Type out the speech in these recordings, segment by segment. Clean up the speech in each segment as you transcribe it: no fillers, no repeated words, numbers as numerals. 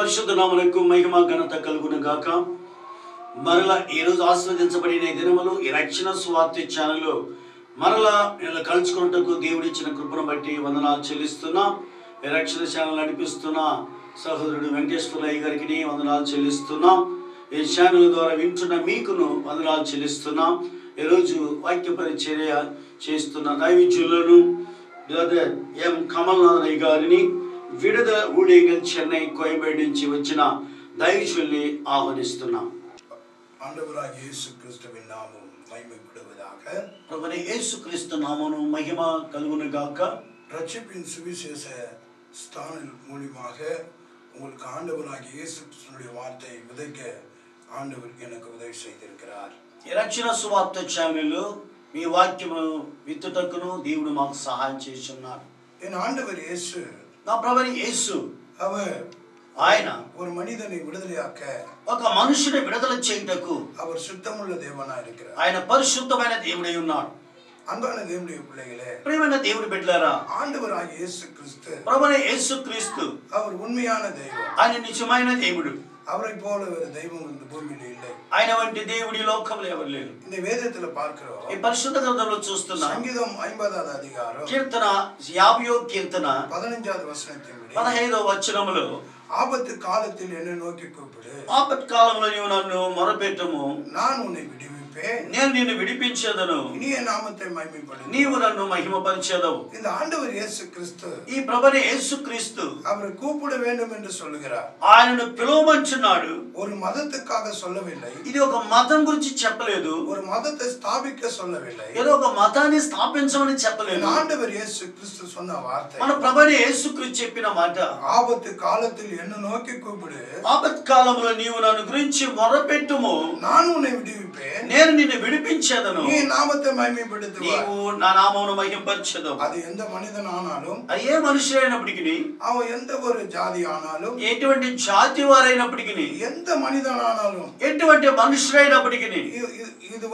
పరిశుద్ధ నామమునకు మహిమ ఘనత కలుగును గాక. మరలా ఈ రోజు ఆశీర్వదించబడిన దినములు ఈ రక్షణ సువార్త ఛానల్లో మరలా కలుసుకున్నట్టుకు దేవుడిచ్చిన కృపను బట్టి వందనాలు చెల్లిస్తున్నా. ఈ రక్షణ ఛానల్ నడిపిస్తున్న సహోదరుడు వెంకటేశ్వరయ్య గారికి వందనాలు చెల్లిస్తున్నాం. ఈ ఛానల్ ద్వారా వింటున్న మీకును వందనాలు చెల్లిస్తున్నాం. ఈరోజు వాక్య పరిచర్య చేస్తున్న దైవజనులను బ్రదర్ ఎం కమల్నాథ్ గారిని విడుదల ఊడేగల్ చెన్నై కోయంబేడు నుంచి వచ్చిన దైవజనుల్ని ఆహ్వానిస్తున్నాం. ஆண்டவராகிய இயேசு கிறிஸ்துவின் நாமம் மகிமைப்படுவதாக. ప్రభువైన యేసుక్రీస్తు నామమును మహిమ కలుగును గాక. ரட்சிப்பின் சுவிசேஷ ஸ்தானில் மூலமாக உங்களுக்கு ஆண்டவராகிய இயேசு கிறிஸ்துவினுடைய வார்த்தை விதைக்க ஆண்டவர் எனக்கு உதவி செய்திருக்கிறார். ఈ రక్షణ సువార్త ఛానల్లో మీ వాక్యము విత్తుటకును దేవుడు మాకు సహాయం చేస్తున్నారు. என் ஆண்டவர் இயேசு, నా ప్రభువైన యేసు அவர் ఆయన ஒரு மனிதனை விடுதலையாக்க, ఒక మనుషుని విడుదల చేయుటకు அவர் சுத்தமுள்ள தேவனாய் இருக்கிறார். ఆయన పరిశుద్ధమైన దేవుడై ఉన్నాడు. அன்பான தேவனுடைய பிள்ளைகளே, ప్రియమైన దేవుని బిడ్డలారా, ஆண்டவராகிய இயேசு கிறிஸ்து ప్రభువైన యేసుక్రీస్తు அவர் உண்மையான தெய்வம். ఆయన నిజమైన దేవుడు. அவரை போல ஒரு தெய்வம் இந்த பூமியில் இல்லை. ఆయన వంటి దేవుడి లోకంలో ఎవరు లేరు. இந்த வேதத்துல பார்க்கிறோம். ఈ పరిశుద్ధ గ్రంథంలో చూస్తున్నాం. సంగీతం 50వ అధికారం కీర్తన 50వ కీర్తన 15వ వచనத்தின்படி 15వ వచనములో ஆபத்து காலத்தில் என்னை நோக்கி கூப்பிடு, ఆపత్కాలంలో నీవు నన్ను మొరపెట్టుము, நான் உன்னை விடுவிப்பேன், నేను నిన్ను విడిపించేదను, இனிய நாமத்தை மகிமைப்படுத்து. నీవు నన్ను మహిమపరిచెదవు. இந்த ஆண்டவர் இயேசு கிறிஸ்து ఈ ప్రభువైన యేసుక్రీస్తు அவரை கூப்பிட வேண்டும் என்று சொல்லுகிறார். ఆయనను పిలువమంటున్నాడు. ஒரு மதத்துக்காக சொல்லவில்லை, ఇది ఒక మతం గురించి చెప్పలేదు, ஒரு மதத்தை ஸ்தாபிக்க சொல்லவில்லை. ఏదో ఒక మతాన్ని స్థాపించమని చెప్పలేదు. ஆண்டவர் இயேசு கிறிஸ்து சொன்ன வார்த்தை, మన ప్రభువైన యేసుక్రీస్తు చెప్పిన మాట, ஆபத்து காலத்தில் என்னை நோக்கி கூப்பிடு, ఆపత్కాలంలో నీవు నన్ను గురించి మొరపెట్టుము, நான் உன்னை விடுவிப்பேன், నేను నిన్ను విడిపించేదను, நீ நாமத்தை மகிமைப்படுத்துவாய். నీవు నా నామమును మహిమపరచెదవు. அது எந்த மனிதன் ஆனாலும், అది ఏ మనుషులైనప్పటికీ, அவன் எந்த ஒரு ஜாதி ஆனாலும், ఎటువంటి జాతి వారైనప్పటికీ, எந்த மனிதன் ஆனாலும், ఎటువంటి మనుషులైనప్పటికీ, இது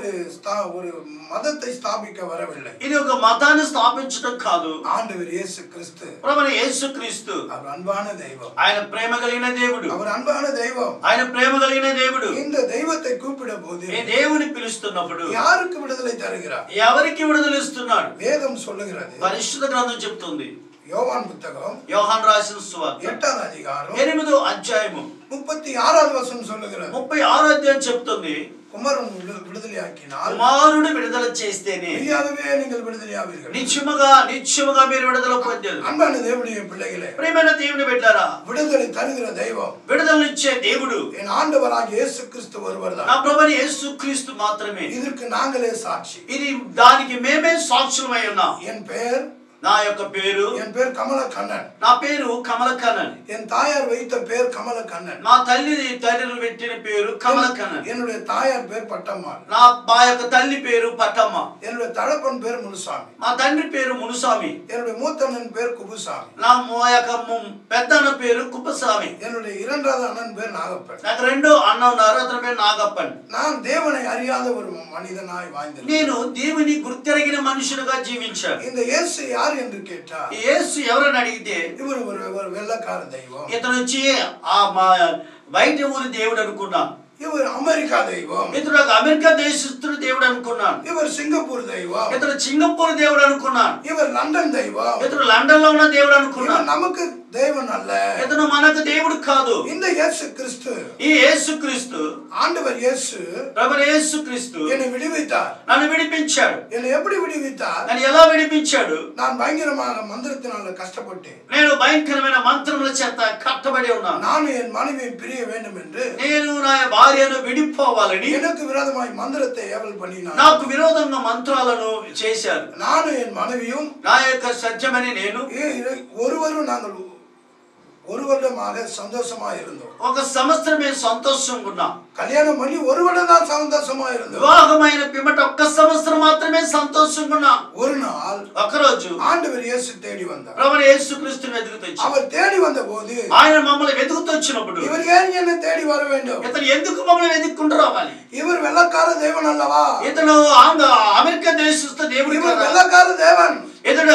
ஒரு மதத்தை ஸ்தாபிக்க வரவில்லை. ఇది ఒక మతాన్ని స్థాపించడం కాదు. ஆண்டவர் இயேசு கிறிஸ்து ప్రభువైన యేసుక్రీస్తు அவர் అన్பான தெய்வம். ఆయన ప్రేమ కలిగిన దేవుడు. அவர் అన్பான தெய்வம். ఆయన ప్రేమ కలిగిన దేవుడు. இந்த தெய்வத்தை கூப்பிட போது ఈ దేవుని పిలుస్తున్నప్పుడు யாருக்கு విడుదலை తరుகிறார்? ఎవరికి విడుదల ఇస్తున్నాడు? వేదం சொல்லுகிறது. పరిశుద్ధ గ్రంథం చెప్తుంది. யோவான் புத்தகம் యోహాను రాసిన సువార్త 8వ అధ్యాయం 8వ అధ్యాయము 36వ వచనం சொல்லுகிறது. 36వ అధ్యాయం చెప్తుంది, కుమారుని విడుదలయాకినాల్, కుమారుని విడుదల చేస్తేనే மெய்யாகவே நீங்கள் விடுதலையாவீர்கள். నిత్యముగా మీరు విడుదల పొందారు. அன்பான தேவனுடைய பிள்ளைகளே, ప్రియమైన దేవుని బిడ్డలారా, விடுதலை தருகிற தெய்வம், విడుదలనిచ్చే దేవుడు என் ஆண்டவராகிய இயேசு கிறிஸ்து ஒருவர்தான். నా ప్రభువైన యేసుక్రీస్తు మాత్రమే. இதற்கு நாங்களே சாட்சி. ఇది దానికి మేమే సాక్షులమై ఉన్నాం. என் பெயர், నా యొక్క పేరు, என் பேர் கமலக்கண்ணன். నా పేరు కమలకన్నన్. என் தாயார் வைத்த பேர் கமலக்கண்ணன். నా తల్లిదండ్రులు పెట్టిన పేరు కమలకన్నన్. என்னுடைய தாயார் பேர் பட்டம்மாள். మా యొక్క తల్లి పేరు పట్టమ్మ. என்னுடைய தகப்பன் பேர் முனுசாமி. మా తండ్రి పేరు మునుసామి. என்னுடைய மூத்தண்ணன் பேர் குபுசாமி. మా యొక్క పెద్దన్న పేరు కుప్పస్వామి. என்னுடைய இரண்டாவது அண்ணன் பேர் நாகப்பன். నాకు రెండో అన్న ఉన్నారు, అతని పేరు నాగప్పన్. நான் தேவனை அறியாத ஒரு மனிதனாய் வாழ்ந்தேன். నేను దేవుని గుర్తెరిగిన మనుషులుగా జీవించాను. இந்த இயேசு யார் என்று கேட்டால், యేసు ఎవరని అడిగితే, இவர் ஒரு வெள்ளக்கார தெய்வம், ఇతను వచ్చి బయట ఊరి దేవుడు అనుకున్నాను. இவர் அமெரிக்கா தெய்வம், ఇతడు ఒక అమెరికా దేశస్తుడు దేవుడు అనుకున్నాను. இவர் సింగపూర్ தெய்வம், ఇతడు సింగపూర్ దేవుడు అనుకున్నాను. இவர் லண்டன் தெய்வம், ఇతడు లండన్ లో ఉన్న దేవుడు అనుకున్నాను. நமக்கு தேவன் அல்ல, ఇతను మనకు దేవుడు కాదు. இந்த இயேசு கிறிஸ்து, ఈ యేసుక్రీస్తు, ஆண்டவர் இயேசு ప్రభువైన యేసుక్రీస్తు என்னை விடுவித்தார். నన్ను విడిపించాడు. என்னை எப்படி விடுவித்தார்? నన్ను ఎలా విడిపించాడు? நான் பயங்கரமாக மந்திரத்தினால கஷ்டப்பட்டேன். నేను భయంకరమైన మంత్రముల చేత కట్టబడి ఉన్నాను. நான் என் மனைவியை பிரிய வேண்டும் என்று, నేను నా భార్యను విడిపోవాలని எனக்கு விரோதமாய் மந்திரத்தை ஏவல் பண்ணினார். నాకు విరోధంగా మంత్రాలను చేశారు. நானும் என் மனைவியும் నా యొక్క సత్యమని నేను ஒருவரும் நாங்கள் ஒரு வருடமாக சந்தோஷமா இருந்தோம். ఒక సంవత్సరం మేము సంతోషంగా ఉన్నాం. கல்யாணம் பண்ணி ஒரு வருடம் தான் சந்தோஷமா இருந்தோம். వివాహమైన పిమ్మట ఒక్క సంవత్సరం మాత్రమే సంతోషంగా ఉన్నాం. ஒரு நாள் ఒకరోజు ஆண்டவர் இயேசு தேடி வந்தார். ప్రభువైన యేసుక్రీస్తుని వెతుకుతూ వచ్చాడు. அவர் தேடி வந்த போது, ఆయన మమ్మల్ని వెతుకుతూ వచ్చినప్పుడు, இவர் ஏன் என்னை தேடி வர வேண்டும்? ఇతను ఎందుకు మమ్మల్ని వెతుక్కుంటూ రావాలి? இவர் வெள்ளக்கார தேவன் அல்லவா? ఇతను అమెరికా దేశస్థ దేవుడు இவர் కదా. வெள்ளக்கார தேவன். ఇతడు ఆంగ్ల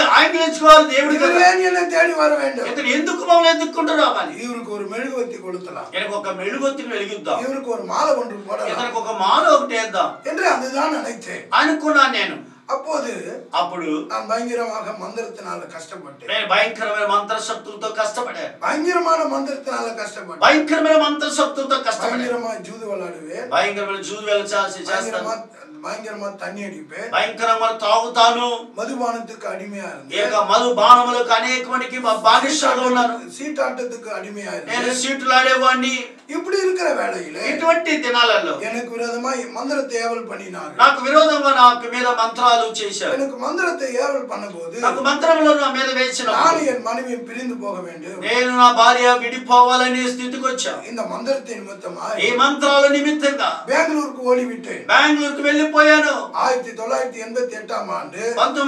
ఆలోచించుకోవాలి దేవుడు కదా. இவர் ஏன் என்னை தேடி வர வேண்டும்? ఇతను ఎందుకు మమ్మల్ని ఎదుక్కుంటూ రావాలి? இவருக்கு ஒரு மெழுகுவர்த்தி கொளுத்தலாம், ఇతనికి ఒక మెழுగువత్తిని వెలిగిద్దాం, இவருக்கு ஒரு மாலை ஒன்று போடலாம் ఇతనికి ఒక మాల ఒకటి వేద్దాం என்று அதுதான் நினைத்தேன். అనుకున్నాను నేను. அப்போது అప్పుడు நான் பயங்கரமாக மந்திரத்தினால கஷ்டப்பட்டேன். నేను భయంకరమైన మంత్రశక్తులతో కష్టపడాను, பயங்கரமான மந்திரத்தினால கஷ்டப்பட்டேன். భయంకరమైన మంత్రశక్తులతో కష్టపడాను, பயங்கரமா ஜூது விளையாடுவேன், భయంకరమైన జూదు చేస్తాను, பயங்கரமா தண்ணி அடிப்பேன், భయంకరంగా తాగుతాను, மதுபானத்துக்கு அடிமையா ఏక இருந்தேன், మధుబానములకు అనేక మందికి బానిసగా ఉన్నాను, சீட்டாட்டத்துக்கு అడిமையா నేను இருந்தேன். సీట్లు ఆడేవాడిని. இப்படி இருக்கிற வேளையில ఇటువంటి దినాలలో எனக்கு விரோதமா மந்திரத்தை ஏவல் பண்ணினாங்க. నాకు విరోధంగా నాకు మీద మంత్రాలు చేశారు. எனக்கு மந்திரத்தை ஏவல் பண்ணும்போது నాకు మంత్రములు నా మీద వేసినప్పుడు நான் என் மனைவி பிரிந்து போக வேண்டும். నేను నా భార్య విడిపోవాలనే స్థితికి వచ్చాను. இந்த மந்திரத்தின் நிமித்தமாய் ఈ మంత్రాల నిమిత్తంగా பெங்களூருக்கு ஓடிவிட்டேன். బెంగళూరుకు వెళ్ళిపోయాను. 1988 ஆண்டு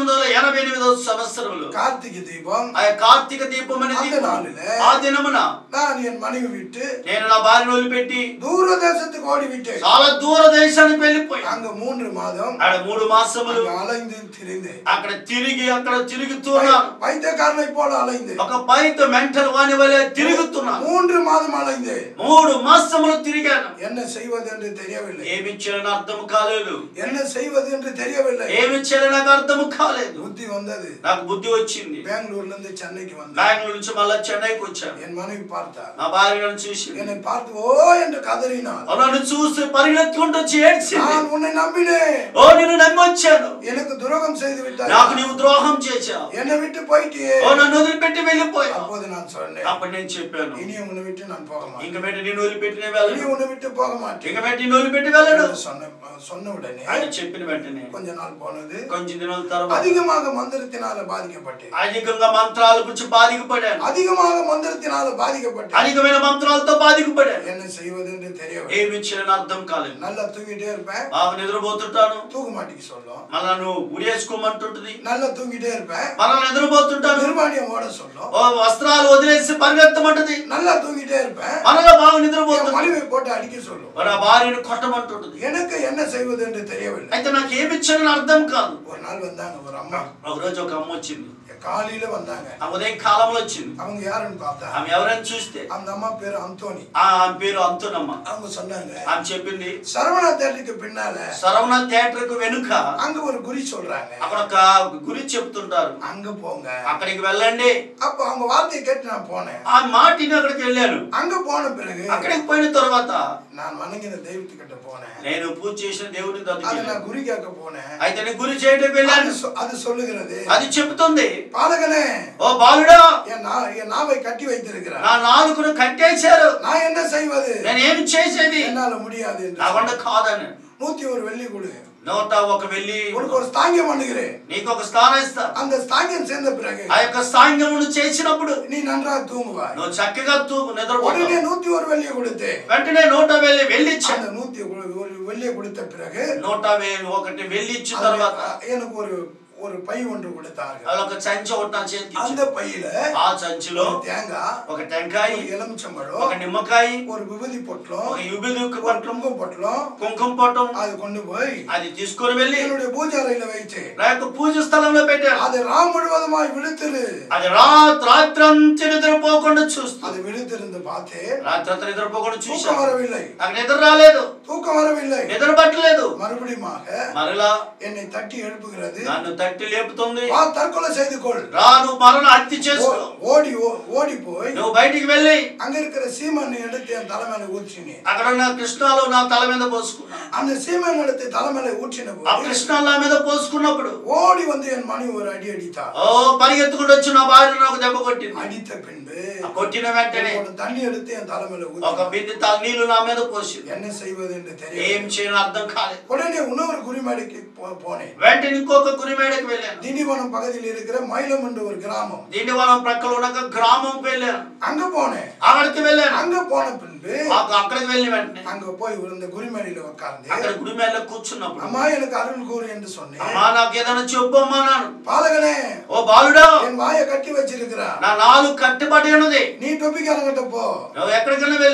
1988 సంవత్సరంలో கார்த்திகை தீபம் ఆ కార్తీక దీపం అనే அந்த దీపం நாளிலே ఆ దినమున நான் என் மனைவி விட்டு నేను నా భార్యను వదిలిపెట్టి தூர தேசத்துக்கு ஓடிவிட்டேன். చాలా దూర దేశానికి వెళ్ళిపోయాను. அங்க 3 மாதம் ఆడ 3 మాసములు அங்க అలైంది తిరిగింది. అక్కడ తిరుగుతున్నాను. పైత్యకారులై పోల అలైంది. ఒక పైత మెంటల్ వాని వలె తిరుగుతున్నాను. 3 మాదం అలైంది. 3 మాసములు తిరిగాను. என்ன செய்வது என்று தெரியவில்லை. ఏమి చేయాలని అర్థం కాలేదు. என்ன செய்வது என்று தெரியவில்லை. ఏమి చేయాలని నాకు అర్థం కాలేదు. புத்தி வந்தது. నాకు బుద్ధి వచ్చింది. பெங்களூர்ல இருந்து சென்னைக்கு வந்தேன். బెంగళూరు నుంచి మళ్ళా చెన్నైకి వచ్చాను. என் மனைவி பார்த்தா. నా భార్య నన్ను చూసి என்னை பார்த்து ஓ என்று கதறினாள். నన్ను చూసి పరిగెత్తుకుంటూ వచ్చి ఏడ్చింది. நான் உன்னை நம்பினேன். ఓ నిన్ను నమ్మి వచ్చాను. எனக்கு துரோகம் செய்து விட்டாய். నాకు నీవు ద్రోహం చేశావు. என்னை விட்டு போயிட்டியே. ఓ నన్ను వదిలిపెట్టి వెళ్ళిపోయావు. அப்போது நான் சொன்னேன். అప్పుడు నేను చెప్పాను, இனி உன்னை விட்டு நான் போக மாட்டேன். ఇంక పెట్టి నిన్ను వదిలిపెట్టి నేను இனி వెళ్ళను. உன்னை விட்டு போக மாட்டேன். ఇంక పెట్టి నిన్ను వదిలిపెట్టి వెళ్ళను. சொன்ன உடனே ఆయన చెప్పిన వెంటనే கொஞ்ச நாள் போனது. కొంచెం దినాల తర్వాత அதிகமாக மந்திரத்தினால பாதிக்கப்பட்டேன். అధికంగా మంత్రాల గురించి బాధికపడాను. அதிகமாக மந்திரத்தினால பாதிக்கப்பட்டேன். అధికమైన మంత్రాలతో బాధికపడాను. என்ன செய்வது என்று தெரியவில்லை. ఏమి చేయాలని అర్థం కాలేదు. நல்லா தூங்கிட்டே இருப்பேன். బాగా నిద్రపోతుంటాను. தூக்க மாட்டேங்க சொல்லும். మళ్ళా నువ్వు ఉరేసుకోమంటుంటది. நல்லா தூங்கிட்டே இருப்பேன். మళ్ళా నిద్రపోతుంటాను. நிர்வாணியம் ஓட சொல்லும். ఓ వస్త్రాలు వదిలేసి పరిగెత్తమంటది. நல்லா தூங்கிட்டே இருப்பேன். మళ్ళా బాగా என் నిద్రపోతుంది. மனைவி போட்டு அடிக்க சொல்லும். మన భార్యను కొట్టమంటుంటది. எனக்கு என்ன செய்வது என்று தெரியவில்லை. అయితే నాకు ఏమి చేయాలని అర్థం కాదు. ஒரு நாள் வந்தாங்க ஒரு அம்மா. ఒక రోజు ఒక అమ్మ వచ్చింది. காலையில வந்தாங்க. ఆ ఉదయం కాలంలో వచ్చింది. அவங்க யாருன்னு பார்த்தா ఆమె ఎవరైనా చూస్తే அந்த అమ్மா పేరు అంతోని. ఆమె పేరు అంతునమ్మ. அவங்க சொன்னாங்க, ఆమె చెప్పింది, சரவணா தேட்டருக்கு பின்னால సరవణ థియేటర్ కు వెనుక அங்க ஒரு குறி சொல்றாங்க. అక్కడ ఒక గురి చెప్తుంటారు, அங்க போங்க. అక్కడికి వెళ్ళండి. அப்ப அவங்க வார்த்தையை கேட்டு நான் போனேன். ఆ మాటిని అక్కడికి వెళ్ళాను. அங்க போன பிறகு అక్కడికి పోయిన తర్వాత நான் வணங்கின தெய்வத்துக்கிட்ட போனேன். నేను పూజ చేసిన దేవుడి அது దగ్గరికి நான் குறி கேட்க போனேன். అయితే నేను గురి చేయడానికి వెళ్ళాను. அது சொல்லுகிறது, అది చెప్తుంది, பாலகனே, ఓ బాలుడా, என் நாவை கட்டி வைத்திருக்கிறார். నా నాలుకను కట్టేశారు. நான் என்ன செய்வது? నేను ఏమి చేసేది? என்னால முடியாது என்று నా వల్ల కాదని 101 வெள்ளி கொடு. 101 వెళ్ళి உனக்கு ஒரு ஸ்தாங்கியம் பண்ணுகிறேன். నీకు ఒక స్థానం ఇస్తా. அந்த ஸ்தாங்கியம் சேர்ந்த பிறகு ఆ యొక్క సాంగ్యమును చేసినప్పుడు நீ నன்றாக தூங்குவாய். నువ్వు చక్కగా నిద్రపోతావు. உடனே 101 வெள்ளியை கொடுத்தேன். వెంటనే 100 వెళ్ళిచ్చాను. அந்த 101 வெள்ளியை கொடுத்த பிறகு 101 వెళ్ళిచ్చిన తర్వాత எனக்கு ஒரு பை ஒன்று கொடுத்தார்கள். అదొక సంచి ఒకటి నా చేతికి அந்த ఇచ్చారు. பையில ఆ సంచిలో தேங்காய், ఒక టెంకాయ, ஒரு எலுமிச்சம்பழம், ఒక నిమ్మకాయ, ஒரு విభూதி పొట్లం, ఒక యుబిది ஒரு పట్లం, కుంకుమ పొట్లం, కుంకుమ పట్టం, அது கொண்டு போய் అది తీసుకొని వెళ్ళి என்னுடைய பூஜை அறையில வைத்து నా యొక్క పూజ స్థలంలో పెట్టాను. அது ராம் முழுவதுமாய் விழுத்திரு. అది రాత్రంతా నిద్రపోకుండా చూస్తూ அது விழுத்திருந்து பார்த்தே రాత్రంతా నిద్రపోకుండా தூக்கம் చూశాను. வரவில்லை. నాకు నిద్ర రాలేదు, தூக்கம் வரவில்லை. నిద్ర పట్టలేదు. மறுபடியுமாக మరలా என்னை தட்டி எழுப்புகிறது. నన్ను తట్టి లేపుతుంది, வா தற்கொலை செய்து கொள். రా నువ్వు మరణ హత్య చేసుకో. ஓடி போய் నువ్వు బయటికి వెళ్ళి அங்க இருக்கிற சீமண்ணை எடுத்து என் தலைமையில ஊற்றினேன். అక్కడ ఉన్న కృష్ణాలు నా తల మీద పోసుకున్నా. அந்த சீமண்ணை எடுத்து தலைமையில ஊற்றின ఆ போது కృష్ణాలు నా మీద పోసుకున్నప్పుడు ஓடி வந்து என் மனைவி ஒரு அடி அடித்தார். ఓ పరిగెత్తుకుంటూ వచ్చి నా భార్య నాకు దెబ్బ కొట్టింది. அடித்த பின்பு కొట్టిన వెంటనే ஒரு தண்ணி எடுத்து ఎన్ தலைமையில ఒక ஊற்றி బిందె నీళ్లు నా మీద పోసింది. என்ன செய்வது என்று ఏం தெரியவில்லை. చేయను అర్థం కాలేదు. உடனே இன்னொரு குறிமேடைக்கு போனேன். వెంటనే ఇంకొక గురిమేడకి వెళ్ళాను. திண்டிவனம் பகுதியில் இருக்கிற மைலம் என்ற ஒரு கிராமம். దిండివనం ప్రక్కల ఉన్న గ్రామంకి వెళ్ళాను. அங்க போனேன். అక్కడికి వెళ్ళాను. அங்க போன பின்பு అక్కడికి వెళ్ళిన వెంటనే அங்க போய் இந்த குறிமேடையில உட்கார்ந்து అక్కడ గుడి మీద కూర్చున్నప్పుడు, அம்மா எனக்கு அருள் கூறு என்று சொன்னேன். అమ్మా నాకు ఏదైనా చెప్పు అమ్మా అన్నాను. பாலகனே, ఓ బాలుడా, என் வாயை கட்டி வச்சிருக்கிறா. నా నాలుగు కట్టుబడి ఉన్నది, நீ டொப்பிக்காரங்கிட்ட போ. నువ్వు ఎక్కడికైనా వెళ్ళు,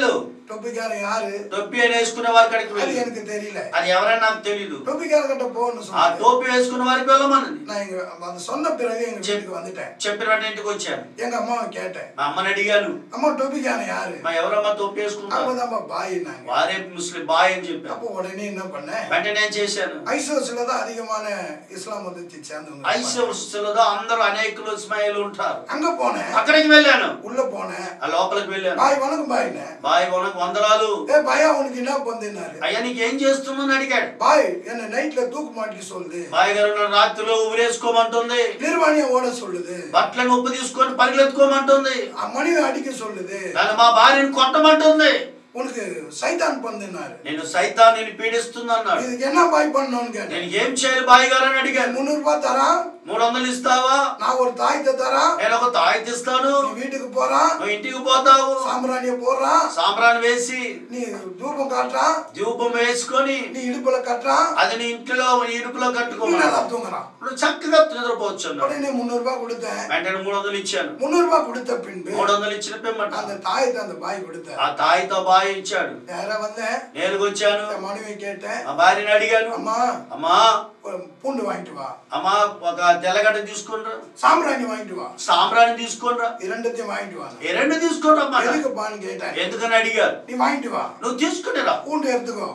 టొప్పికారన్ యారు? టోపీ వేసుకునే వారి కాడికి అది వెళ్ళి, எனக்கு தெரியல. అది ఎవరైనా నాకు తెలియదు. టొప్పికారన్ கிட்ட போன்னு ఆ சொன்னாங்க. టోపీ వేసుకున్న వారికి వెళ్ళమన్నది. நான் இங்க அது சொன்ன பிறகு எங்க வீட்டுக்கு வந்துட்டேன். చెప్పిన వెంటనే ఇంటికి వచ్చాను. எங்க అమ్మவை கேட்டேன். మా అమ్మని అడిగాను, అమ్మ టొప్పికారன் யாரு? మా ఎవరమ్మా టోపీ వేసుకుంటారు? அப்பதாம்மா பாயினாங்க. వారే ముస్లిం బాయ్ అని చెప్పాను. அப்போ உடனே என்ன பண்ணேன்? వెంటనే ఏం చేశాను, ஐசோஸ்ல தான் அதிகமான இஸ்லாம் மதத்தை சேர்ந்தவங்க. ఐసోస్లో అందరూ అనేకులు ఇస్మాయిల్ ఉంటారు. அங்க போனேன். అక్కడికి వెళ్ళాను, உள்ள போனேன். ఆ లోపలికి వెళ్ళాను. பாய் வணக்கம் பாய்னே. బాయ్ ఉనకు వందనాలు. ஏ பாயா உனக்கு என்ன பண்றேனாரு? అయ్యా నీకు ఏం చేస్తున్నాను అడిగాడు. பாய் என்ன நைட்ல தூக்கு மாட்டிக்க சொல்லுது. బాయ్ గారు నన్ను రాత్రిలో ఊరేసుకోమంటుంది, நிர்வாணிய ஓட சொல்லுது. బట్టలను ఉప్పు తీసుకొని పరిగెత్తుకోమంటుంది, மனைவி அடிக்க சொல்லுது. నన్ను మా భార్యను కొట్టమంటుంది. உனக்கு சைத்தான் பண்றேனாரு. నేను సైతాన్ని పీడిస్తుంది అన్నాడు. இதுக்கு என்ன பாய் பண்ணணும்னு கேட்டேன். నేను ఏం చేయాలి బాయ్ గారు అని అడిగాను. 300 ரூபாய் தரா? 300 ఇస్తావా? நான் ஒரு தாயத்தை தரா? నేను ఒక తాయెత్తు ఇస్తాను. நீ வீட்டுக்கு போறா? నువ్వు ఇంటికి పోతావు, சாம்பிராணிய போடுறா? సాంబ్రాణి వేసి நீ தூபம் காட்டுறா? ధూపం వేసుకొని நீ ఇడుపుల కట్టరా? అది నీ ఇంట్లో నీ ఇరుపులో நீ కట్టుకోమన్నాడు. நல்லா தூங்குறான். నువ్వు చక్కగా నిద్రపోవచ్చు అన్నాడు. உடனே 300 ரூபாய் கொடுத்தேன். వెంటనే 300 ఇచ్చాను. 300 ரூபாய் கொடுத்த பின்பு 300 ఇచ్చిన పిమ్మట அந்த தாயத்தை அந்த பாய் கொடுத்தார். ఆ తాయితో బాయ్ ఇచ్చాడు. நேரா வந்தேன். నేరుగా వచ్చాను, என் மனைவி கேட்டேன். మా భార్యని అడిగాను, அம்மா అమ్మా ஒரு பூண்டு வாங்கிட்டு வா. అమ్మా ఒక తెల్లగడ్డ తీసుకునిరా, சாம்பிராணி வாங்கிட்டு வா. సాంబ్రాణి తీసుకునిరా, இரண்டத்தையும் வாங்கிட்டு வா. ఈ రెండు తీసుకునిరమ్మా. எதுக்குப்பான்னு கேட்டேன். ఎందుకని అడిగారు. நீ வாங்கிட்டு வா. నువ్వు తీసుకునిరా, பூண்டு எடுத்துக்கோ.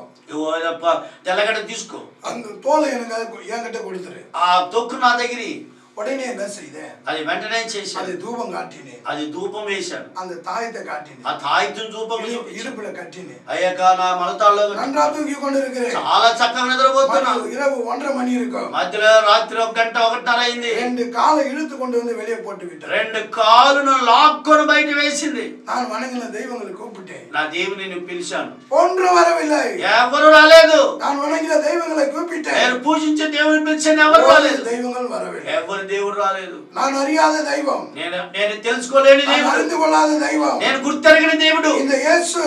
తెల్లగడ్డ తీసుకో, அந்த தோலை எனக்கு என்கிட்ட கொடுத்துரு. ఆ తొక్కు నా దగ్గర. உடனே என்ன செய்தேன்? అది వెంటనే చేశాను. அது தூபம் காட்டினேன். అది ధూపం వేశాను. அந்த தாயத்தை காட்டினேன். ఆ తాయితో ధూపం இடுப்புல கட்டினேன். అయ్యాక నా మొలతాల్లో நன்றா தூக்கி கொண்டு இருக்கிறேன். చాలా చక్కగా నిద్రపోతున్నా. இரவு 1:30 மணி இருக்கும். మధ్యలో రాత్రి 1:00 అయింది. 2 காலை இழுத்து கொண்டு வந்து வெளியே போட்டு விட்டேன். 2 కాలును లాక్కొని బయట వేసింది. நான் వణంగిన దైవங்களை கூப்பிட்டேன். నా దేవుని నేను పిలిచాను, ஒன்று வரவில்லை. ఎవరు రాలేదు. நான் వణంగిన దైవங்களை கூப்பிட்டேன். నేను పూజించే దేవుని పిలిచాను, ఎవరు రాలేదు. దైవங்கள் வரவில்லை. ఎవరు దేవుడు రాలేదు. நான் அறியாத దైవం. నేను తెలుసుకోలేని நான் దేవుడు, அறிந்து கொள்ளாத దైవం. నేను గుర్తెరగని దేవుడు இந்த இயேசு,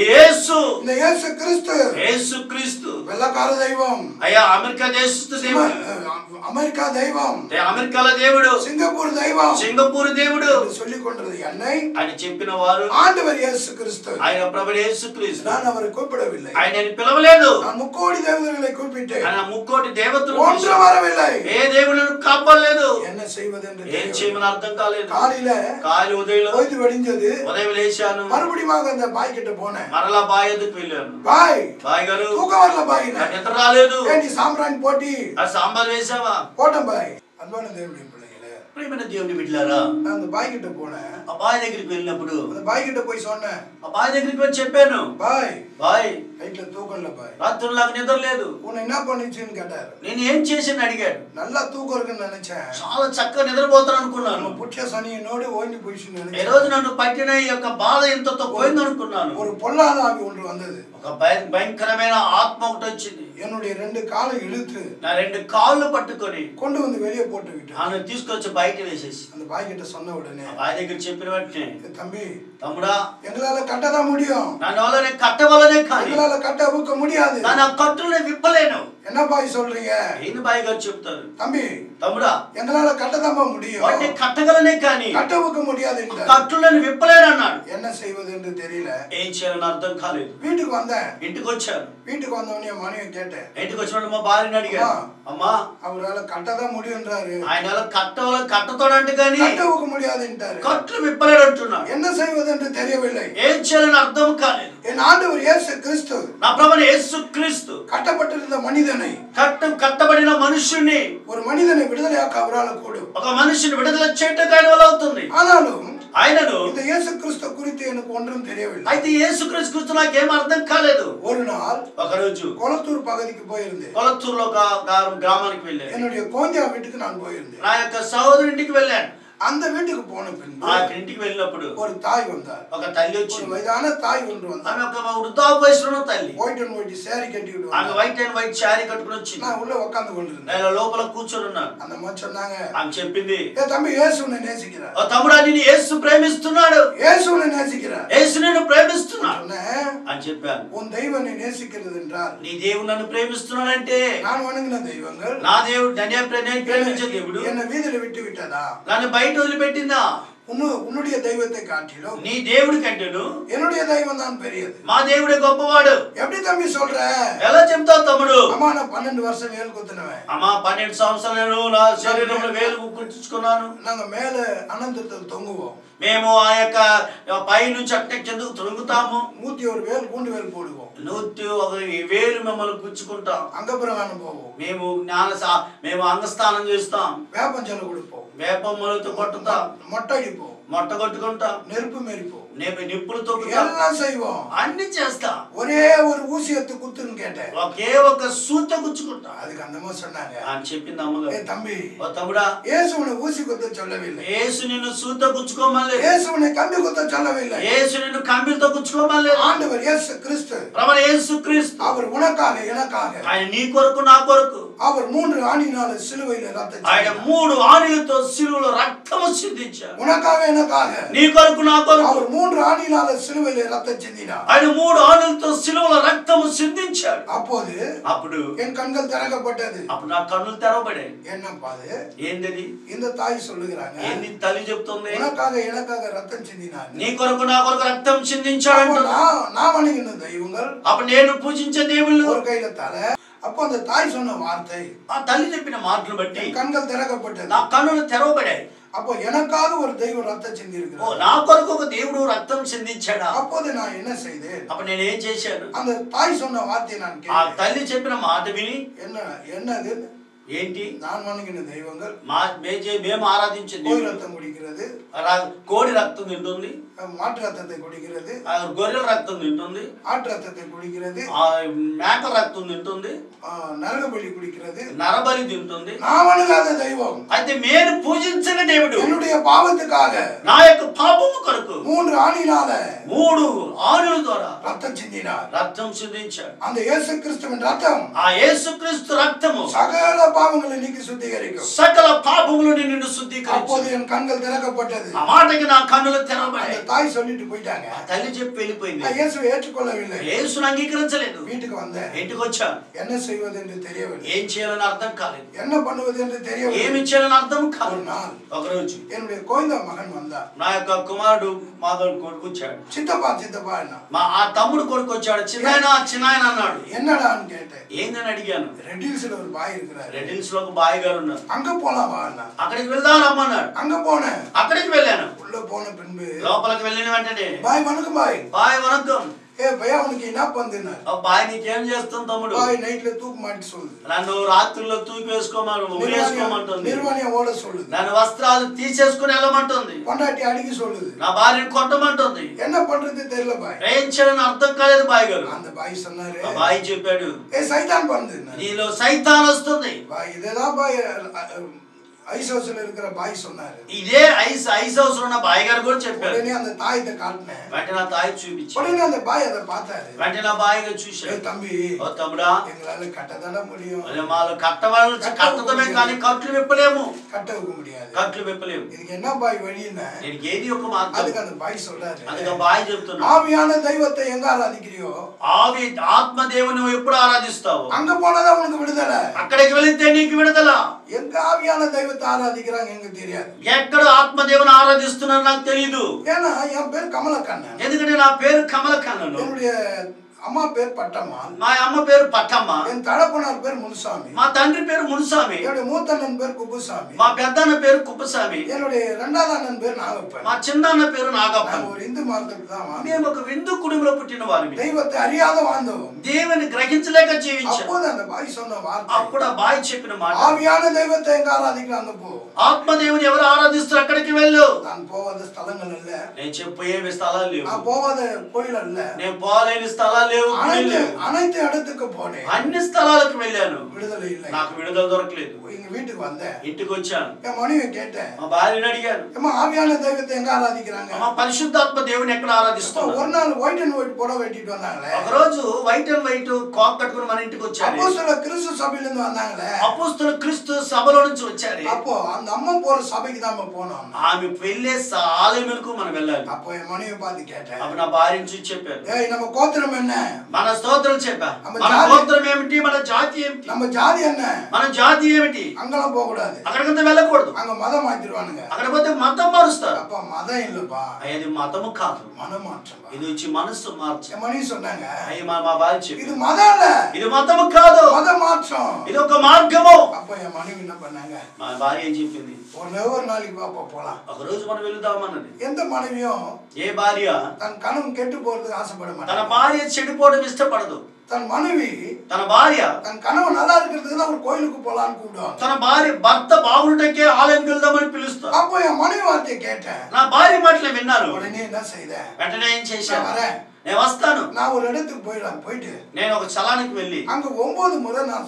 యేసు, இந்த இயேசு கிறிஸ்து యేసుక్రీస్తు. வெள்ளக்கார దైవం. అయ్యా అమెరికా దేశస్థ దేవుడు, அமெரிக்கா தெய்வம், అమెరికాలో దేవుడు, సింగపూర్ దైవం, సింగపూర్ దేవుడు சொல்லிக் கொண்டது என்னை అని చెప్పిన వారు ஆண்டவர் இயேசு கிறிஸ்து. ఆయన ప్రభువు యేసుక్రీస్తు. நான் அவரை கூப்பிடவில்லை. ఆయన పిలవలేదు. நான் ముక్కోడి దేవతలను కూపిட்டேன். ఆయన ముక్కోటి దేవతలు ஒன்று வரவில்லை. ఏ దేవుళ్ళను కాపాడలేదు. என்ன செய்வதென்று ఏం చేయమని అర్థం కాలేదు. காலையில ఉదయంలో போய்து வெடிஞ்சது. ఉదయం లేచాను, மறுபடியும் அந்த பாய் கிட்ட போனேன். మరలా బాయ్ ఎదుకు వెళ్ళాను. பாய் గారు தூக்கம் வரல பாய். నాకు నిద్ర రాలేదు. நீ சாம்பிராணி போட்டி ఆ సాంబార్ వేసావా? போட்டேன் பாய். அன்பான தேவனுடைய பிள்ளைகளே, ప్రియమైన దేవుని బిడ్డలారా, நான் அந்த பாய் கிட்ட போனேன். ఆ బాయ్ దగ్గరికి వెళ్ళినప్పుడు அந்த பாய் கிட்ட போய் சொன்னேன். ఆ బాయ్ దగ్గరికి వచ్చి చెప్పాను, பாய் బాయ్ நைட்ல தூக்கம் இல்ல பாய். రాత్రులు నాకు నిద్ర లేదు. உன்னை என்ன பண்ணிச்சுன்னு கேட்டாரு. నేను ఏం చేశాను అడిగాడు. நல்லா தூக்கம் இருக்குன்னு நினைச்சேன். చాలా చక్కగా నిద్రపోతాను అనుకున్నాను. పుట్టిన శని నోడి ఓండి పోయిచుன்னு ఈ நினைச்சேன். రోజు నన్ను పట్టిన ఈ యొక్క బాధ ఎంతతో పోయింది అనుకున్నాను. ஒரு பொல்லாத ஆவி ஒன்று வந்தது. ఒక భయంకరమైన ఆత్మ ఒకటి వచ్చింది. என்னுடைய 2 காலை இழுத்து నా 2 కాళ్ళు పట్టుకొని கொண்டு வந்து வெளியே போட்டு விட்டு నన్ను తీసుకొచ్చి బయట వేసేసి அந்த பாய் கிட்ட சொன்ன உடனே, ఆ బాయ్ దగ్గర చెప్పిన వెంటనే, தம்பி తమ్ముడా எங்களால கட்டதான் முடியும், నన్ను వల్లనే కట్టవలనే కానీ எங்களால கட்ட அவுக்க முடியாது. నా కట్టుని విప్పలేను. என்ன பாய் சொல்றீங்க? ఏంది బాయ్ గారు చెప్తారు. தம்பி తమ్ముడా எங்களால கட்டதாம்பா முடியும், వాటిని కట్టగలనే కానీ கட்ட அவுக்க முடியாது. కట్టులను విప్పలేను అన్నాడు. என்ன செய்வது என்று தெரியல. ఏం చేయాలని అర్థం కాలేదు. வீட்டுக்கு வந்தேன். ఇంటికి వచ్చాను. வீட்டுக்கு வந்தவனே என் மனைவி கேட்டேன். ఇంటికి వచ్చినప్పుడు మా భార్యని అడిగాను, అమ్మా அவரால கட்டதான் முடியும்ன்றாரு, ఆయన కట్టతోడంటే కానీ கட்ட அவுக்க முடியாதுன்றாரு, కట్లు విప్పలేడు అంటున్నాడు. என்ன செய்வது என்று தெரியவில்லை. ఏం చేయాలని అర్థం కాలేదు. என் ஆண்டவர் இயேசு கிறிஸ்து నా ప్రభువు యేసుక్రీస్తు கட்டப்பட்டிருந்த மனிதனை, కట్టబడిన మనుషుని, ஒரு மனிதனை விடுதலையாக்க அவரால் கூடும். ఒక మనిషిని విడుదల చేయటం ఆయన వల్ల అవుతుంది. ஆனாலும் ఆయనను இந்த இயேசு கிறிஸ்து குறித்து எனக்கு ஒன்றும் தெரியவில்லை. అయితే యేసుక్రీస్తు గురించి నాకేం అర్థం కాలేదు. ஒரு நாள் ఒక రోజు கொளத்தூர் பகுதிக்கு போயிருந்தேன். కొలత్తూరులో గ్రామానికి వెళ్ళాను. என்னுடைய கோஞ்சா வீட்டுக்கு நான் போயிருந்தேன். నా యొక్క సహోదరు ఇంటికి వెళ్ళాను. அந்த வீட்டுக்கு போன பின்பு ఆ ఇంటికి వెళ్ళినప్పుడు ஒரு தாய் வந்தார். ఒక తల్లి ஒரு వచ్చింది. வயதான தாய் ஒன்று வந்தார். ఆమె ఒక వృద్ధాప్య వయసులో ఉన్న తల్లి. ஒயிட் அண்ட் ஒயிட் சாரி கட்டிட்டு ఆమె வந்தார். వైట్ అండ్ వైట్ శారీ కట్టుకుని వచ్చింది. நான் உள்ள உட்கார்ந்து கொண்டிருந்தேன். నేను లోపల కూర్చొని ఉన్నాను. அந்த அம்மா சொன்னாங்க, ఆమె చెప్పింది, ஏ தம்பி இயேசு உன்னை நேசிக்கிறார். ఓ తమ్ముడా నిన్ను యేసు ప్రేమిస్తున్నాడు, இயேசு உன்னை நேசிக்கிறார். యేసు నిన్ను ప్రేమిస్తున్నాడు சொன்னேன். అని చెప్పాను. உன் தெய்வனை நேசிக்கிறது என்றால் నీ దేవుడు నన్ను ప్రేమిస్తున్నాడంటే நான் వణంగిన దైవங்கள் నా దేవుడు నేను ప్రేమించే దేవుడు என்னை வீதியில விட்டு விட்டதா? నన్ను బయట వదిలిపెట్టిందా? உன்னுடைய தெய்வத்தை காட்டிலும் నీ దేవుడి కంటేను என்னுடைய தெய்வம் தான் பெரியது. మా దేవుడే గొప్పవాడు. எப்படி தம்பி சொல்ற? ఎలా చెప్తావు తమ్ముడు? అమ్మా నా 12 வருஷம் వేలు కుత్తినవే. అమ్మా 12 సంవత్సరాలు నేను నా శరీరంలో వేలు కుట్టించుకున్నాను. நாங்க மேல அனந்தத்தில் தொங்குவோம். మేము ఆ యొక్క పై నుంచి అట్టే కిందకు తొలుగుతాము. 101 వేలు గుండు వేలు పోడుவோம். 101 వేలు మిమ్మల్ని గుచ్చుకుంటాం. అంగప్రగానం పోவோம். మేము అంగస్థానం చేస్తాం. వేపంచలు కొడుపోం. వేపమ్మలతో కొట్టుతాం. మొట్టడిపోం. మొట్ట కొట్టుకుంటాం. நெருப்பு மெரிப்போம். నిప్పులు తొక్కుతాం. எல்லாம் செய்வோம். అన్ని చేస్తాం. ஒரே ஒரு ஊசி எடுத்து குத்துன்னு கேட்டேன். ఒకే ఒక సూత గుచ్చుకుంటాం. அதுக்கு అమ్మా சொன்னாங்க. అని చెప్పింది అమ్మగారు. ఏ தம்பி, ఓ తమ్ముడా, యేసు ఉని ஊசி குத்த சொல்லவில்லை. యేసు నిన్ను సూత గుచ్చుకోమల్లే. యేసు ఉని కంబి குத்த சொல்லவில்லை. యేసు నిన్ను కంబితో గుచ్చుకోమల్లే. ஆண்டவர் இயேசு கிறிஸ்து, ప్రభువు యేసు క్రీస్తు, அவர் உனக்காக எனக்காக, ఆయన నీ కొరకు నా కొరకు, அவர் 3 ஆணினால சிலுவையில ரத்தம் ఆయన 3 ఆణిలతో సిలువలో రక్తము చిందించాడు. உனக்காக எனக்காக, నీ కొరకు నా కొరకు, அவர் 3 ஆணினால சிலுவையில ரத்தம் சிந்தினார். ఆయన 3 ఆణులతో సిలువలో రక్తము చిందించాడు. అప్పుడు என் கண்கள் திறக்கப்பட்டது. అప్పుడు నా కన్నులు తెరవబడాయి. என்னப்பா அது? ఏందది? இந்த தாய் சொல்லுகிறாங்க, ఏంది తల్లి చెప్తుంది? உனக்காக எனக்காக ரத்தம் சிந்தினார். నీ కొరకు నా కొరకు రక్తం చిందించాడు. நான் வணங்கின தெய்வங்கள், అప్పుడు నేను పూజించే దేవుళ్ళు ஒரு கையில தலை. அப்போ அந்த தாய் சொன்ன வார்த்தை, ఆ తల్లి చెప్పిన మాటలు బట్టి கண்கள் திறக்கப்பட்டது. నా కన్నులు తెరవబడాయి. அப்போ எனக்காக ஒரு தெய்வம் ரத்தம் சிந்தி இருக்கிறார். నా కొరకు ఒక దేవుడు రక్తం చిందించాడా? அப்போது நான் என்ன செய்தேன்? అప్పుడు నేను ఏం చేశాను? அந்த தாய் சொன்ன வார்த்தையை நான் ఆ கேட்டேன். తల్లి చెప్పిన మాట విని, என்னது ఏంటి? நான் வணங்கின தெய்வங்கள் మేము ఆరాధించింది கோழி ரத்தம் குடிக்கிறது, కోడి రక్తం తింటుంది, மாட்டு ரத்தத்தை குடிக்கிறது, గొర్రెల రక్తం తింటుంది, ஆட்டு ரத்தத்தை குடிக்கிறது, మేకల రక్తం తింటుంది, நரகபலி குடிக்கிறது, నరబలి తింటుంది. நான் வணங்காத தெய்வம், అయితే నేను పూజించిన దేవుడు என்னுடைய பாவத்துக்காக నా యొక్క పాపము కొరకు 3 ஆணினால 3 ఆణుల ద్వారా ரத்தம் சிந்தினார். రక్తం చిందించాడు. அந்த இயேசு கிறிஸ்துவின் ரத்தம் ఆ యేసుక్రీస్తు రక్తము சகல பாவங்களை நீக்கி சுத்திகரிக்கும். సకల పాపములను నిన్ను శుద్ధీకరించు. அப்போது என் கண்கள் திறக்கப்பட்டது. ఆ మాటకి నా కన్నులు తెరవబడాయి. அந்த தாய் சொல்லிட்டு போயிட்டாங்க. ఆ తల్లి చెప్పి వెళ్ళిపోయింది. நான் இயேசுவை ஏற்றுக்கொள்ளவில்லை. యేసుని అంగీకరించలేదు. வீட்டுக்கு வந்தேன். ఇంటికి వచ్చాను. என்ன செய்வது என்று தெரியவில்லை. ఏం చేయాలని అర్థం కాలేదు. என்ன பண்ணுவது என்று தெரியவில்லை. ఏమి చేయాలని అర్థం ஒரு కాలేదు. நாள் ఒకరోజు என்னுடைய கோயந்தா மகன் வந்தார். నా యొక్క కుమారుడు మాధవ్ కొడుకు వచ్చాడు. சித்தப்பா என்ன? ఆ తమ్ముడు కొడుకు వచ్చాడు. చిన్నాయన అన్నాడు. என்னடான்னு கேட்டேன். ఏందని అడిగాను. ரெட் ஹில்ஸ்ல ஒரு பாய் இருக்கிறாரு. రెడ్ హిల్స్ లో ఒక బాయ్ గారు ఉన్నారు. அங்க போலாமா అన్న. అక్కడికి వెళ్దాం రమ్మన్నాడు. அங்க போனேன். అక్కడికి వెళ్ళాను. உள்ள போன பின்பு లోపలికి వెళ్ళిన వెంటనే பாய் வணக்கம் பாய். బాయ్ వణకం. ఏ భయ్యా ఉనికి என்ன பண்றேன்னா? బాయ్ నీకేం చేస్తాం తమ్ముడు? బాయ్ నైట్లో తూకు మాటి சொல்லுது. నన్ను రాత్రుల్లో తూకి వేసుకోమంటుంది. నిర్వాణి ఓడ சொல்லுது. నన్ను వస్త్రాలు తీసేసుకుని వెళ్ళమంటుంది. పొండాటి అడిగి சொல்லுது. నా భార్యను కొట్టమంటుంది. என்ன பண்றது தெரியல பாய். ఏం చేయాలని అర్థం కాలేదు బాయ్ గారు. அந்த பாய் சொன்னாரு. ఆ బాయ్ చెప్పాడు, ఏ సైతాన్ పంది. నీలో సైతాన్ వస్తుంది. బాయ్ ఇదేదా బాయ్ ఐస్ హౌస్ లో இருக்கிற బాయ్ சொன்னாரு. ఇదే ఐస్ హౌస్ లో ఉన్న బాయ్ గారు కూడా చెప్పారు. ఉடனே அந்த தாயிட்ட காட்டினேன். వెంటనే నా తాయి చూపించి. ఉడనే அந்த బాయ్ అத பார்த்தாரு. వెంటనే నా బాయ్ గారు చూశాడు. ఏ తమ్మి, ఓ తమ్ముడా, எங்களால கட்டதான முடியும். అరే మాలో కట్టడమే కానీ కట్లు విప్పలేము. கட்டவும் முடியாது. కట్లు విప్పలేము. இதுக்கு என்ன பாய் வழின்னா? దీనికి ఏది ఒక మార్గం. அதுக்கு அந்த பாய் சொல்றாரு. అందుకే బాయ్ చెప్తున్నాడు, ஆவியான தெய்வத்தை எங்க ஆராதிக்கிறியோ ఆత్మ దేవుని నువ్వు ఎప్పుడు ఆరాధిస్తావు அங்க போனதா உனக்கு விடுதலை. అక్కడికి వెళితే నీకు విడుదల. எங்க ஆவியான தெய்வத்தை ஆராதிக்கிறாங்க எனக்கு தெரியாது. ఎక్కడ ఆత్మ దేవుని ఆరాధిస్తున్నారో నాకు తెలియదు. ஏன்னா என் பேர் கமலக்கண்ணன். ఎందుకంటే నా పేరు కమలకన్నను. என்னுடைய అమ్మ పేరు పట్టమ్మ. మా అమ్మ పేరు పట్టమ్మ. என் தகப்பனார் பேர் முனுசாமி. మా తండ్రి పేరు మునుసామి. என்னுடைய மூத்தண்ணன் பேர் குப்புசாமி. మా పెద్దన్న పేరు కుప్పసామి. என்னுடைய இரண்டாவது அண்ணன் பேர் நாகப்பன். మా చిన్నన్న పేరు నాగప్ప. நான் ஒரு இந்து மதத்துக்கு தான் வந்தேன். మేము ఒక విందు కుటుంబంలో పుట్టిన వారిని. தெய்வத்தை அறியாத வாழ்ந்தோம். దేవుని గ్రహించలేక జీవించాం. அப்போது அந்த பாய் சொன்ன வார்த்தை, అప్పుడు ఆ బాయ్ చెప్పిన మాట, ஆவியான தெய்வத்தை எங்க ஆராதிக்கிறாங்க போ. ఆత్మ దేవుని ఎవరు ఆరాధిస్తారు అక్కడికి వెళ్ళు. நான் போகாத ஸ்தலங்கள் இல்ல. నేను చెప్పేవి స్థలాలు లేవు. நான் போகாத கோயில் இல்ல. నేను పోలేని స్థలాలు లేవు. அனைத்து இடத்துக்கு போனேன். అన్ని స్థలాలకు వెళ్ళాను. விடுதலை இல்லை. నాకు విడుదల దొరకలేదు. எங்க வீட்டுக்கு வந்தேன். ఇంటికి వచ్చాను. என் மனைவி கேட்டேன். మా భార్యని అడిగాను, அம்மா ஆவியான தெய்வத்தை எங்க ஆராதிக்கிறாங்க? మా పరిశుద్ధాత్మ దేవుని ఎక్కడ ఆరాధిస్తున్నారు? ஒரு நாள் ஒயிட் அண்ட் ஒயிட் புடவை வெட்டிட்டு வந்தாங்களே. ఒక రోజు వైట్ అండ్ వైట్ కాక్ కట్టుకుని మన ఇంటికి వచ్చారు. அப்போஸ்தல கிறிஸ்து சபையில இருந்து வந்தாங்களே. అపోస్తలులు క్రీస్తు సభలో నుంచి వచ్చారు. அப்போ அந்த அம்மா போற சபைக்கு தான் போனோம். ఆమె ఆమె వెళ్ళే ఆలయంకు మనం వెళ్ళాలి. அப்போ என் மனைவி பார்த்து கேட்டேன். అప్పుడు నా భార్యను చూసి చెప్పాను, ஏய் நம்ம கோத்திரம் என்ன? మన స్తోత్రం చెప్పా. మన గోత్రం ఏమిటి, మన జాతి ఏమిటి, நம்ம ஜாதி என்ன? మన జాతి ఏమిటి. அங்கெல்லாம் போக கூடாது, అక్కడికంతా వెళ్ళకూడదు. அங்க மதம் மாத்திடுவானுங்க. అక్కడ పోతే మతం మారుస్తారు. அப்ப మతం இல்லப்பா, అది మతము కాదు, మనమాற்றம். ఇది వచ్చి మనసు మార్చు. என் மனைவி சொன்னாங்க, అయ్యి మా భార్య చెప్పి, இது మతం இல்ல, ఇది మతము కాదు, மதமாற்றம். ఇది ఒక మార్గము. அப்ப என் மனைவி என்ன பண்ணாங்க, మా భార్య ఏం చెప్పింది, ஒரு நாளைக்கு பாப்பா போலாம். ఒక రోజు మనం వెళ్దామన్నది. எந்த மனைவியும் ఏ భార్య தன் கணவன் கெட்டு போறதுக்கு ஆசைப்பட తన மாட்டாங்க. భార్య చెడిపోవడం ఇష్టపడదు. தன் மனைவி తన భార్య தன் கணவன் நல்லா இருக்கிறதுக்கு தான் ஒரு கோயிலுக்கு போலான்னு கூப்பிடுவாங்க. తన భార్య భర్త బాగుంటకే ఆలయంకి వెళ్దామని పిలుస్తారు. அப்போ என் மனைவி வார்த்தையை கேட்டேன். నా భార్య మాటలు విన్నాను. உடனே என்ன செய்தேன், వెంటనే ఏం చేశాను, நான் வரேன், నేను వస్తాను. நான் ஒரு இடத்துக்கு போயிட்டு నేను ఒక స్థలానికి వెళ్ళి அங்க 9 முறை நான்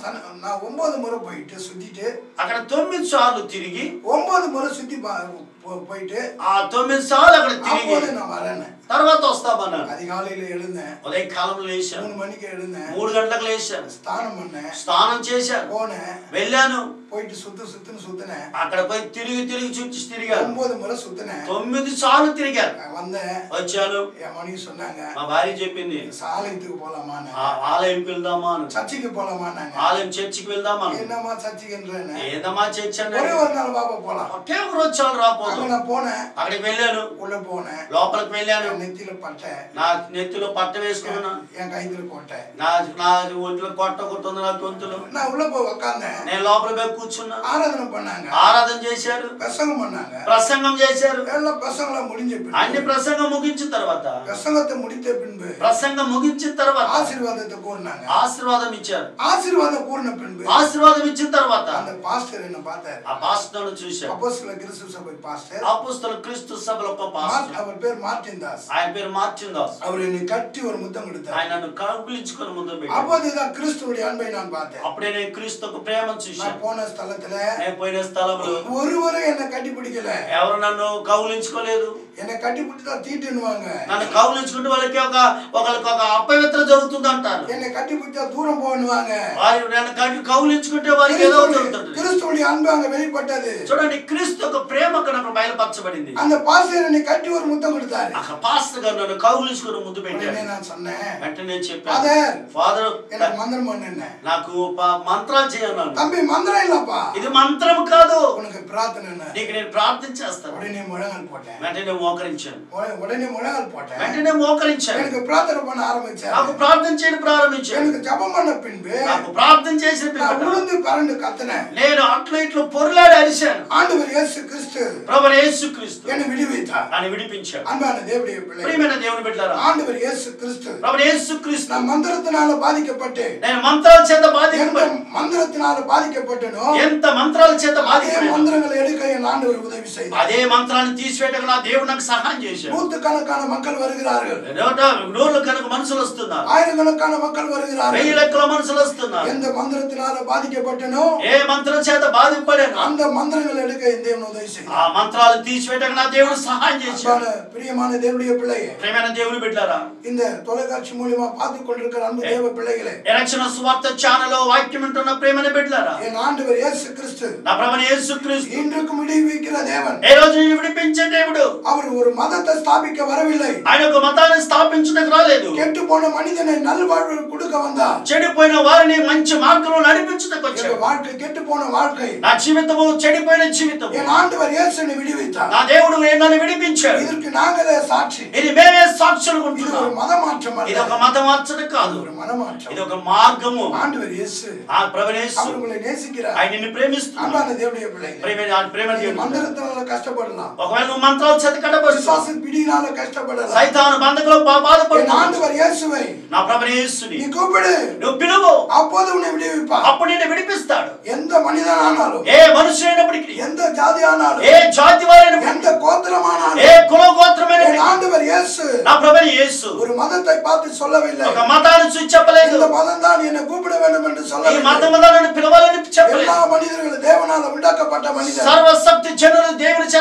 9 முறை போயிட்டு சுத்திட்டு, అక్కడ 9 సార్లు తిరిగి 9 முறை சுத்தி போயிட்டு ఆ 9 సార్లు అక్కడ తిరిగి அப்போது நான் வரேன். తర్వాత వస్తామన్నాను. அதிகாலையில எழுந்தேன், ఉదయం కాలంలో లేచాను, 3 மணிக்கு எழுந்தேன், 3 గంటలకు లేచాను, ஸ்நானம் பண்ணேன், స్నానం చేశాను, போனேன், వెళ్ళాను. போயிட்டு சுத்தினேன், అక్కడ పోయి తిరిగి చూచి తిరిగాను. 9 முறை சுத்தினேன், 9 సార్లు తిరిగాను. வந்தேன், వచ్చాను. என் மனைவி சொன்னாங்க, మా భార్య చెప్పింది, சாலயத்துக்கு போலாமா, ఆ ఆలయంకి వెళ్దామా అని. சர்ச்சுக்கு போலாமான்னாங்க. ఆలయం చర్చికి వెళ్దామా అని. என்னம்மா சர்ச்சுக்குன்றேன்னு, ఏదమ్మా చర్చ్ ஒரே అన్నాడు. ஒரு நாள் பாப்பா போலாம். ఒకే ఒక రోజు చాలు రాపోదు. அங்க நான் போனேன், అక్కడికి వెళ్ళాను, உள்ள போனேன், లోపలికి వెళ్ళాను. என் நெத்தியில பட்டை, నా నెత్తిలో పట్ట వేసుకున్నాను, என் கைத்துல கோட்டை. నా నా ఒంట్లో కొట్ట కొట్టుంది, నా గొంతులో. நான் உள்ள போய் உக்காந்தேன், నేను లోపల పోయి కూర్చున్నా. ஆராதனை பண்ணாங்க, ఆరాధన చేశారు, பிரசங்கம் பண்ணாங்க, ప్రసంగం చేశారు. எல்லாம் பிரசங்கலாம் முடிஞ்ச అన్ని பின்பு, ప్రసంగం ముగించిన తర్వాత, பிரசங்கத்தை முடித்த பின்பு ప్రసంగం ముగించిన తర్వాత ஆசீர்வாதத்தை கூறினாங்க. ఆశీర్వాదం ఇచ్చారు. ஆசீர்வாதம் கூறின பின்பு ఆశీర్వాదం ఇచ్చిన తర్వాత அந்த பாஸ்டர் என்ன பார்த்தாரு. ఆ పాస్టర్ను చూశారు. அப்போஸ்தல கிறிஸ்து சபை பாஸ்டர், అపోస్తలుల క్రీస్తు సభలో ఒక పాస్టర్, அவர் பேர் மார்ட்டின் தாஸ். ఆయన పేరు మార్టిన్ దాస్. அவர் என்னை கட்டி ஒரு முத்தம் கொடுத்தார். ఆయన నన్ను కౌగిలించుకొని ముందు పెట్టారు. அப்போதுதான் கிறிஸ்துவுடைய அன்பை நான் பார்த்தேன். అప్పుడే నేను క్రీస్తుకు ప్రేమను நான் చూశాను. போன ஸ்தலத்துல నేను పోయిన స్థలంలో ஒருவரும் என்னை கட்டி பிடிக்கல, ఎవరు నన్ను కౌగిలించుకోలేదు. என்னை கட்டி பிடிச்சா தீட்டுன்னுவாங்க, నన్ను కౌగిలించుకుంటే వాళ్ళకి ఒకరికి ఒక అపవిత్ర జరుగుతుంది అంటారు. என்னை கட்டி பிடிச்சா தூரம் போன்னுவாங்க. వారు నన్ను కౌగిలించుకుంటే వారికి ఏదో జరుగుతుంది. கிறிஸ்துவுடைய அன்பு அங்க வெளிப்பட்டது. చూడండి, క్రీస్తు యొక్క ప్రేమ అక్కడ బయలుపరచబడింది. அந்த பாஸ்டர் என்னை கட்டி ஒரு முத்தம் கொடுத்தாரு. అక్కడ పాస్టర్ గారు నన్ను కౌగిలించుకొని ముందు పెట్టారు. உடனே நான் சொன்னேன், వెంటనే నేను చెప్పాను, ஃபாதர் ఫాదర్ எனக்கு மந்திரம் பண்ணு. నాకు మంత్రాలు చేయన్నాను. தம்பி மந்திரம் இல்லப்பா, ఇది మంత్రం కాదు, உனக்கு பிரார்த்தனை. నీకు నేను ప్రార్థన చేస్తాను. உடனே முழங்கால் போட்டேன், వెంటనే మోకరించాను. உடனே முழங்கால் போட்டேன், వెంటనే మోకరించాను. எனக்கு பிரார்த்தனை பண்ண ஆரம்பிச்சேன். నాకు ప్రార్థన చేయడం ప్రారంభించాను. எனக்கு ஜெபம் பண்ண பின்பு నాకు ప్రార్థన చేసిన நான் పిమ్మట உளுந்து பரண்டு கத்தினேன். నేను అట్లు ఇట్లు పొర్లాడి అరిశాను. ஆண்டவர் இயேசு கிறிஸ்து ప్రభువు యేసుక్రీస్తు என்னை விடுவித்தார். నన్ను విడిపించాడు. அன்பான தேவனுடைய பிள்ளை, ప్రియమైన దేవుని బిడ్డలారా, ஆண்டவர் இயேசு கிறிஸ்து ప్రభువు యేసుక్రీస్తు நான் மந்திரத்தினால பாதிக்கப்பட்டு నేను మంత్రాల చేత எந்த బాధింపబడి மந்திரத்தினால பாதிக்கப்பட்டனோ ఎంత మంత్రాల చేత அதே బాధింపబడి மந்திரங்களை எடுக்க என் ஆண்டவர் உதவி செய்தார். అదే మంత్రాన్ని తీసివేయడానికి నా దేవుడు నాకు సహాయం చేశాడు. நூற்றுக்கணக்கான மக்கள் வருகிறார்கள், నూర్ల కనుక మనుషులు వస్తున్నారు, ஆயிரக்கணக்கான மக்கள் வருகிறார்கள். 1000 లెక్కల మనుషులు వస్తున్నారు. எந்த மந்திரத்தினால பாதிக்கப்பட்டனோ ఏ మంత్రం చేత బాధింపడాను அந்த மந்திரங்களை எடுக்க என் தேவன் உதவி ఆ செய்தார். మంత్రాలు తీసివేయడానికి నా దేవుడు సహాయం చేశాడు. அன்பான பிரியமான தேவனுடைய பிள்ளையே, ప్రియమైన దేవుని బిడ్డలారా, இந்த தொலைக்காட்சி மூலமா பார்த்து கொண்டிருக்கிற அன்பு தேவ பிள்ளைகளே, ఎలక్షన్ సువార్త ఛానల్ వాక్యం వింటున్న ప్రియమైన బిడ్డలారా, என் ఆండவர் இயேசு கிறிஸ்து నా ప్రభువు యేసుక్రీస్తు இன்றுக்கும் விடுவிக்கிற தேவன். ఏ రోజు నిన్ను విడిపించే దేవుడు. அவர் ஒரு மதத்தை ஸ்தாபிக்க வரவில்லை, ఆయన ఒక మతాన్ని స్థాపించడానికి రాలేదు. கெட்டு போன மனிதனை நல்வாழ்வு கொடுக்க வந்தார். చెడిపోయిన వారిని మంచి మార్గంలో నడిపించడానికి వచ్చాడు. என் வாழ்க்கை கெட்டு போன வாழ்க்கை, నా జీవితము చెడిపోయిన జీవితము என் ஆண்டவர் இயேசுவை விடுவித்தார். నా దేవుడు నన్ను విడిపించాడు. இதற்கு நாங்களே సాక్షి. ఇది మేమే సాక్షులు இது ఉంటున్నాం. ஒரு மதமாற்றம் ఇది அல்ல, ఒక మత మార్చడం కాదు, ஒரு மனமாற்றம். ఇది ఒక మార్గము. ஆண்டவர் இயேசு ఆ ప్రభువు యేసు அவர் உங்களை நேசிக்கிறார். ఆయన నిన్ను ప్రేమిస్తున్నాడు. அன்பான தேவனுடைய பிள்ளைகளே, ప్రేమ దేవుడు. மந்திரத்தினால கஷ்டப்படலாம், ఒకవేళ నువ్వు మంత్రాల చేత కట్టబడుతున్నావు, விசுவாச பிடியினால கஷ்டப்படலாம், సైతాను బంధకులో என் బాధపడుతున్నావు, ஆண்டவர் இயேசுவை నా ప్రభువు యేసుని நீ கூப்பிடு, నువ్వు పిలువు, அப்போது உன்னை விடுவிப்பார். అప్పుడు నిన్ను విడిపిస్తాడు. எந்த மனிதனானாலும், ఏ మనుషులైనప్పటికీ, எந்த ஜாதி ஆனாலும், ఏ జాతి వారైనప్పటికీ, எந்த கோத்திரமானாலும், ఏ కుల గోత్రమైనప్పటికీ, என் ஆண்டவர் இயேசு నా ప్రభువు యేసు ஒரு மதத்தை பார்த்து சொல்லவில்லை, ఒక మతాన్ని చూసి చెప్పలేదు. இந்த மதம் தான் என்னை கூப்பிட வேண்டும் என்று ఈ சொல்லவில்லை. మతము నన్ను పిలవాలని చెప్పలేదు. எல்லா மனிதர்களும் தேவனால உண்டாக்கப்பட்ட மனிதர். సర్వశక్తి జనులు దేవుని చేత నిర్మించబడిన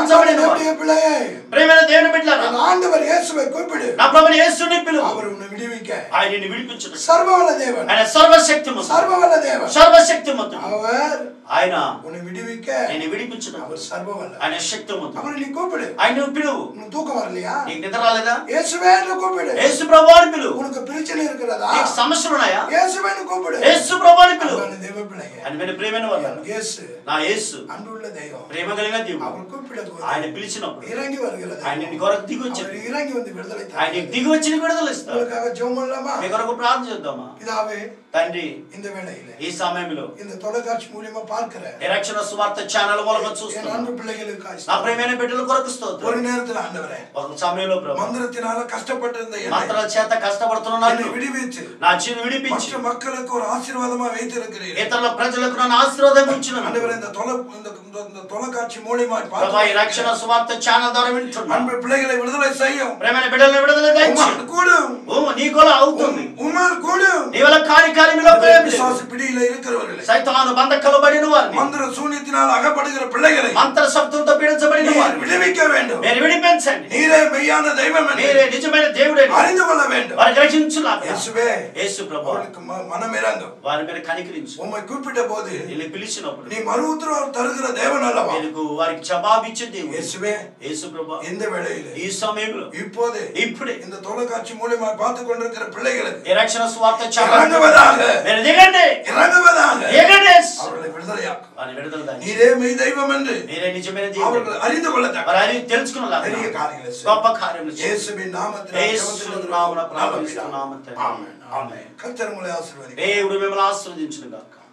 రక్షించబడిన தேவனுடைய பிள்ளையே, ప్రియమైన దేవుని బిడ్డలారా, அந்த ஆண்டவர் இயேசுவை கூப்பிடு. నా ప్రభువైన యేసుని పిలువు. அவர் உன்னை விடுவிக்க ఆయన నిన్ను విడిపించును. சர்வவல்ல தேவன், ఆయన సర్వశక్తిమంతుడు. சர்வவல்ல தேவன், సర్వశక్తిమంతుడు. அவர் ఆయన உன்னை விடுவிக்க నిన్ను విడిపించును. அவர் சர்வவல்ல. ఆయన శక్తిమంతుడు. அவரை நீ கூப்பிடு. ఆయన నువ్వు పిలువు. உனக்கு தூக்கம் வரலையா? నీకు నిద్ర రాలేదా? இயேசுவே என்று கூப்பிடு. యేసు ప్రభువుని పిలువు. உனக்கு பிரச்சனை இருக்கிறதா? నీకు సమస్యలు ఉన్నాయా? இயேசுவே என்று கூப்பிடு. యేసు ప్రభువుని పిలువు. அவன் தேவ பிள்ளையே, ఆయన మీద ప్రియమైన వారు. இயேசு నా యేసు அன்புள்ள தெய்வம். ప్రేమ కలిగిన దేవుడు. அவர் கூப்பிடும்போது ఆయన పిలిచినప్పుడు இறங்கி வருகிறது. ఆయన నీ కొరకు దిగి వచ్చాడు. அவர் இறங்கி வந்து விடுதலை ఆయన నీకు దిగి వచ్చి నీకు విడుదల ఇస్తాడు. உங்களுக்காக ஜெபம் பண்ணலாமா? మీ కొరకు ప్రార్థన చేద్దామా? பிதாவே, తండ్రి, இந்த வேளையிலே ఈ సమయంలో இந்த தொலைக்காட்சி மூலமா பார்க்கிற ఈ రక్షణ సువార్త ఛానల్ మూలంగా என் చూస్తున్నా அன்பு பிள்ளைகளுக்காக నా ప్రియమైన బిడ్డల కొరకు స్తోత్రం. ஒரு நேரத்தில் ஆண்டவரே, ఒక సమయంలో ప్రభు மந்திரத்தினால கஷ்டப்பட்டிருந்த என்னை మంత్రాల చేత కష్టపడుతున్న నన్ను விடுவிச்சு నా చిరు విడిపించి மற்ற மக்களுக்கு ஒரு ஆசீர்வாதமா வைத்திருக்கிறீர்கள். ఇతరుల ప్రజలకు నన్ను ఆశీర్వాదం ఇచ్చిన ஆண்டவரே, இந்த தொலைக்காட்சி மூலமா ప్రభు ఈ రక్షణ సువార్త ఛానల్ ద్వారా వింటున్నా அன்பு பிள்ளைகளை விடுதலை செய்யும். ప్రియమైన బిడ్డలను విడుదల దయచేయి. உம்மால் கூடும், నీ కూడా అవుతుంది. உம்மால் கூடும். నీ వల్ల కార్యకార్యములో விசுவாச பிடியில இருக்கிறவர்களை, సైతాను బంధకలబడిన వారిని, மந்திர சூனியத்தினால் அகப்படுகிற பிள்ளைகளை మంత్ర శక్తులతో పీడించబడిన நீர் వారిని விடுவிக்க வேண்டும். మీరు విడిపించండి. நீரே மெய்யான தெய்வம் என்று మీరే నిజమైన దేవుడని அறிந்து கொள்ள வேண்டும். వారు గ్రహించులాగా இயேசுவே, యేసు ప్రభు அவர்களுக்கு மனம் இறங்கும். వారి మీద కనికరించు. உம்மை கூப்பிட்ட போது నిన్ను పిలిచినప్పుడు நீ மறு உத்தரவு தருகிற தேவன் அல்லவா? నీకు వారికి జవాబిచ్చే దేవుడు. இயேசுவே, యేసు ప్రభు இந்த வேளையிலே ఈ సమయంలో இப்போதே ఇప్పుడే இந்த தொலைக்காட்சி மூலமா பார்த்து கொண்டிருக்கிற பிள்ளைகளுக்கு ఈ రక్షణ సువార్త ఛానల్ இறங்குவதாக, మీరు దిగండి, இறங்குவதாக దిగండి. அவர்களை விடுதலையாக்கும். వారిని విడుదల దయచేయి. நீரே மெய் தெய்வம் என்று మీరే నిజమైన దేవుడు. அவர்கள் அறிந்து கொள்ளத்தக்க వారు అది తెలుసుకునేలాగా பெரிய காரியங்களை செய்யும். గొప్ప కార్యములు చేయండి. இயேசுவின் நாமத்தில் యేసు నామమున ప్రార్థిస్తున్నాము తండ్రి. ஆமென். ఆమేన్. கர்த்தர் உங்களை ஆசீர்வதிப்பார். దేవుడు మిమ్మల్ని ఆశీర్వదించును గాక.